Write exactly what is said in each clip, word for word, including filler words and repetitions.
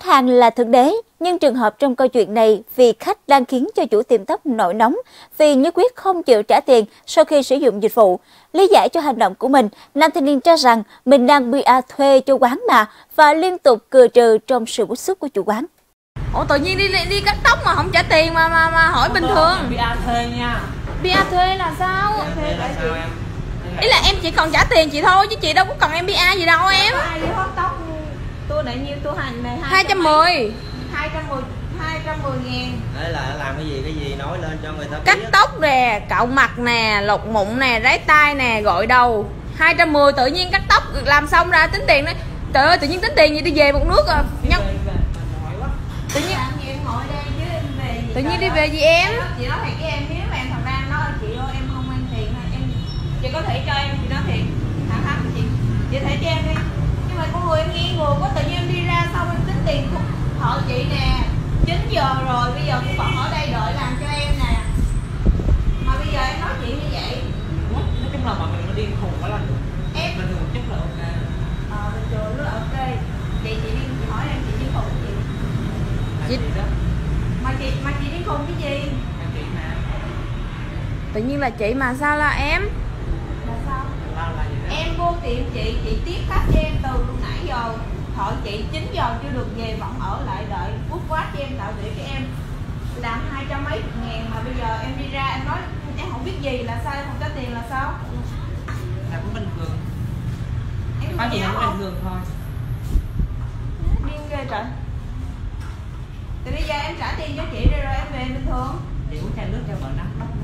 hàng là thượng đế, nhưng trường hợp trong câu chuyện này vì khách đang khiến cho chủ tiệm tóc nổi nóng vì nhất quyết không chịu trả tiền sau khi sử dụng dịch vụ. Lý giải cho hành động của mình, nam thanh niên cho rằng mình đang pê e thuê cho quán mà và liên tục cười trừ trong sự bức xúc của chủ quán. Ủa tự nhiên đi đi cắt tóc mà không trả tiền mà mà, mà hỏi bình thường. pê e thuê nha. pê e thuê là sao? pê e thuê là sao em? Ý là em chỉ cần trả tiền chị thôi chứ chị đâu có cần em pê e gì đâu em. Ai đi hot tóc tôi nãy nhiêu tôi hành này hai trăm mười. hai trăm mười hai trăm mười ngàn. Đấy là làm cái gì cái gì nói lên cho người ta biết. Cắt tóc nè, cạo mặt nè, lột mụn nè, ráy tai nè, gội đầu. hai trăm mười tự nhiên cắt tóc làm xong ra tính tiền đó. Trời ơi tự nhiên tính tiền gì đi về một nước à. Nhân... Tự nhiên em ngồi đây chứ em về gì tự nhiên đi về gì em? Chị nói thiệt với em, nếu mà em thật ra nói chị ơi em không ăn tiền em chị có thể cho em, chị nói thiệt thẳng thắn chị chị thể cho em đi, nhưng mà con người em nghi ngờ có tự nhiên em đi ra xong em tính tiền họ chị nè, chín giờ rồi bây giờ cũng vẫn ở đây đợi làm cho em nè, mà bây giờ em nói chị như vậy. Nói chung là mọi người nó điên khùng quá là được. Em bình thường chắc là ok. Ờ bình thường rất là ok. Chị chị đi chị hỏi em chị điên khùng cái gì? Chị đó. Mà chị mà chị điên khùng cái gì? Là chị mà. Tự nhiên là chị mà sao là em? Là sao? Là, là gì đó. Em vô tiệm chị, chị tiếp khách cho em từ lúc nãy giờ. Thoại chị chín giờ chưa được về vẫn ở lại đợi phút quá cho em tạo việc cho em. Làm hai trăm mấy ngàn mà bây giờ em đi ra em nói em không biết gì là sao, em không trả tiền là sao? Là cũng bình thường. Em Có gì không cũng bình thường thôi. Điên ghê trời. Thì bây giờ em trả tiền cho chị rồi rồi em về bình thường. Chị uống chai nước cho vợ nóng nóng.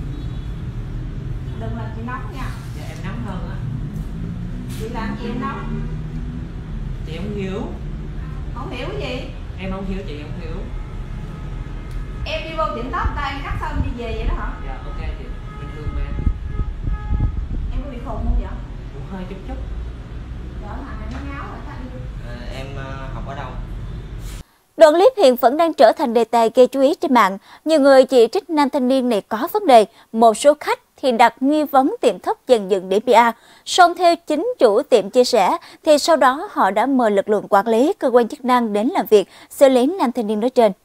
Đừng làm chị nóng nha. Dạ em nóng hơn á. Chị làm gì em nóng? Chị không hiểu. Không hiểu cái gì? Em không hiểu, chị không hiểu. Em đi vô tiệm tóc ta em cắt xong đi về vậy đó hả? Dạ ok chị, bình thường mà. Em có bị khùng không vậy? Cũng hơi chút chút. Đỡ thằng này nó ngáo rồi ta đi. À, em uh, học ở đâu? Đoạn clip hiện vẫn đang trở thành đề tài gây chú ý trên mạng. Nhiều người chỉ trích nam thanh niên này có vấn đề. Một số khách thì đặt nghi vấn tiệm tóc dần dựng để pê e. Song theo chính chủ tiệm chia sẻ, thì sau đó họ đã mời lực lượng quản lý, cơ quan chức năng đến làm việc, xử lý nam thanh niên nói trên.